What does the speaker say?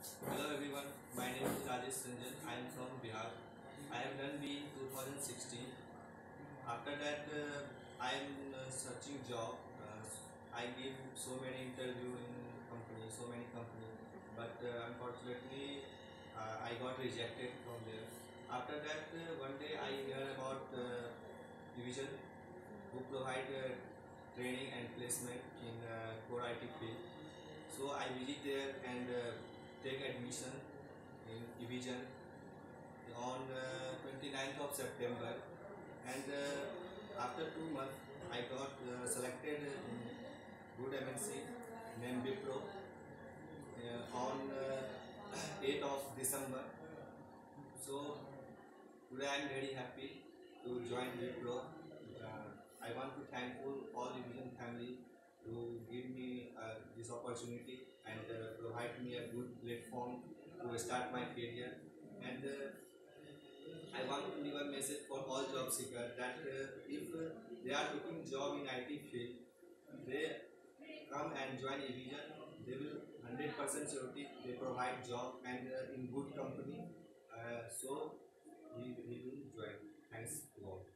Hello everyone, my name is Rajesh Kumar. I am from Bihar. I have done B in 2016. After that, I am searching job. I gave so many interview in company, so many company, but unfortunately, I got rejected from there. After that, one day I heard about Evision, who provide training and placement in core IT field. So I visit there and take admission in Evision on 29th of September, and after 2 months I got selected in good MNC named Wipro on 8th of December. So today I am very happy to join Wipro. I want to thankful all Evision family to give me this opportunity and provide me a good platform to start my career. And I want to leave a message for all job seekers that if they are looking job in IT field, they come and join Evision. They will 100% surety they provide job and in good company. So he will join. Thanks to all.